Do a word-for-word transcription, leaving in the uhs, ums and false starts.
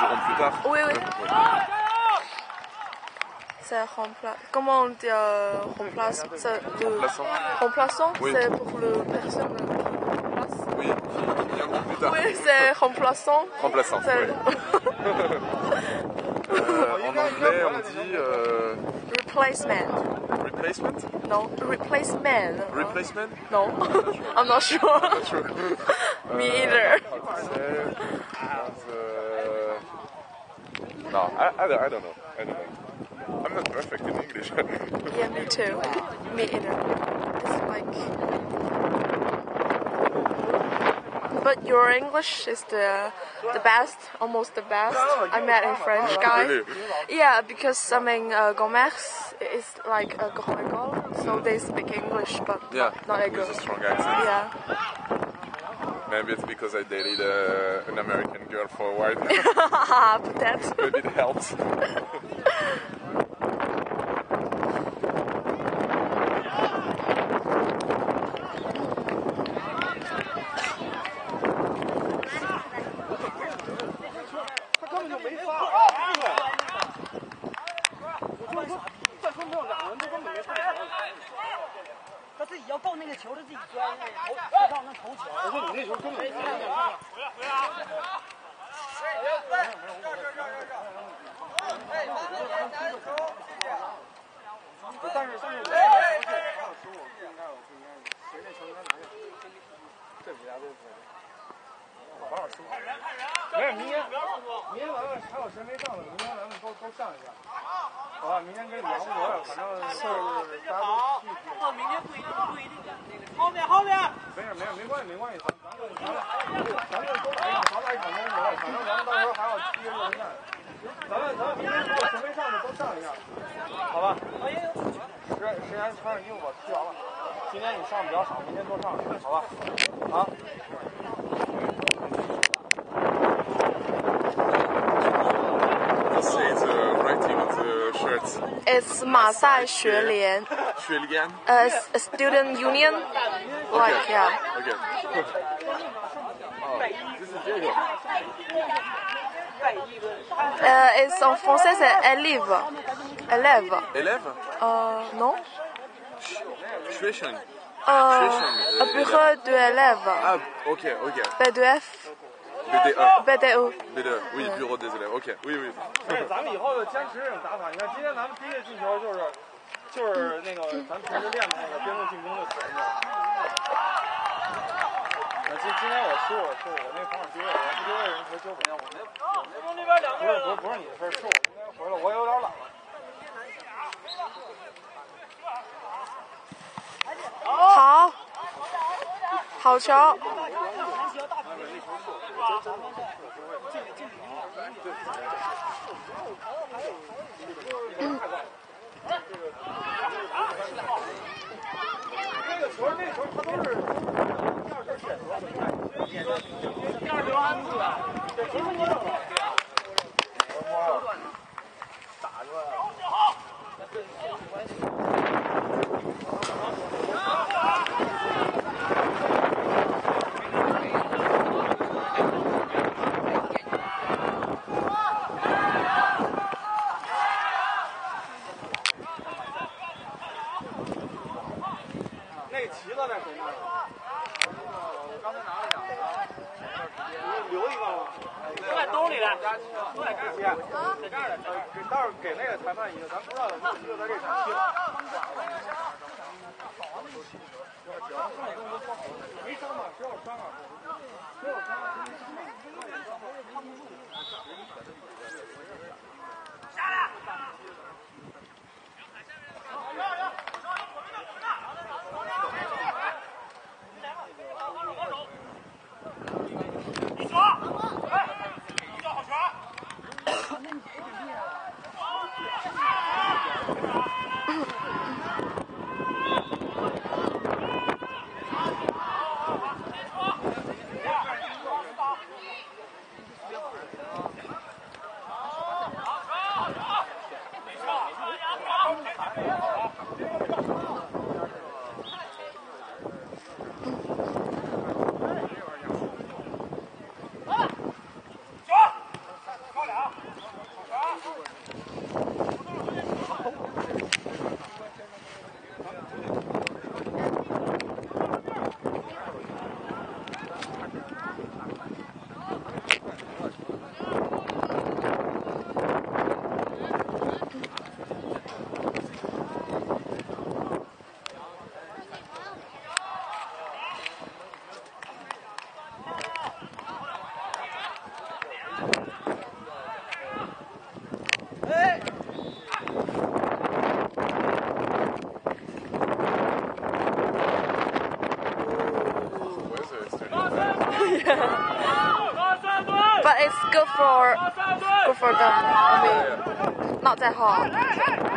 joueront plus tard. Oui, oui. Ouais. C'est remplaçant. Comment on dit euh, remplace c'est le... Remplaçant. Remplaçant, Oui. c'est pour le personne qui remplace. Oui, qui, qui viendront plus tard. Oui, c'est remplaçant. Remplaçant. C'est- Oui. Euh, en anglais, on dit euh, Replacement. replacement. Non, replacement. Replacement. No, I'm not sure. Not sure. Me Uh, either. how to say? Uh, no, I, I, don't, I don't know. I don't know. I'm not perfect in English. Yeah, me too. Me either. It's like. But your English is the the best, almost the best. I met a French guy. Really? Yeah, not I mean, uh, commerce is like a grand école, so they speak English, but Yeah, not, not a with good. a strong accent. Yeah. Maybe it's because I dated uh, an American girl for a while. But that. Maybe it helps. 没事，明天明天咱们还有谁没上的，明天咱们都都上一下，好吧？明天跟杨博，反正就是大家都去。 到明天不一定不一定。后面后面。 没事没事，没关系没关系，咱咱们咱们咱们都来一场，咱来一场都无所谓，反正咱们到时候还要踢热身赛。咱们咱们明天如果谁没上的都上一下，好吧？十十年穿上衣服吧，踢完了。今天你上比较少，明天多上，好吧？啊。 Say the writing on the shirts. It's 马赛学联. 学联. Uh, it's a student union. Like, Okay. yeah. Okay. Oh, this is Diego. Uh, it's en français, c'est élève. Élève. Élève? Euh, non? Tuition. Euh, Tuition, un bureau de élèves. Ah, ok, ok. B deux F. B D E. B D E. B D E, oui, bureau des élèves. Ok, oui, oui. 而且咱们以后就坚持这种打法。你看今天咱们第一个进球就是就是那个咱平时练的那个边路进攻的球，你知道吗？那今今天我失误是我那防守机会，我不丢位人球纠正。我那我那边那边两个人。不是不是不是你的事，是我应该回来，我有点懒了。 好，好球。 这个球，这个球他都是第二球选择的，第二球安住的，对，球是你整的。打出来了。那个旗子在谁那儿？我刚才拿了两个，留一个吗？ 都在兜里了。 都在这儿，在这儿呢。呃，给待会儿给那个裁判一个，咱不知道有没有机会在这场踢了。没伤吧？只有伤啊，只有伤。 下来。一球，哎，一球好球。 good for good for them. I mean, not that hard.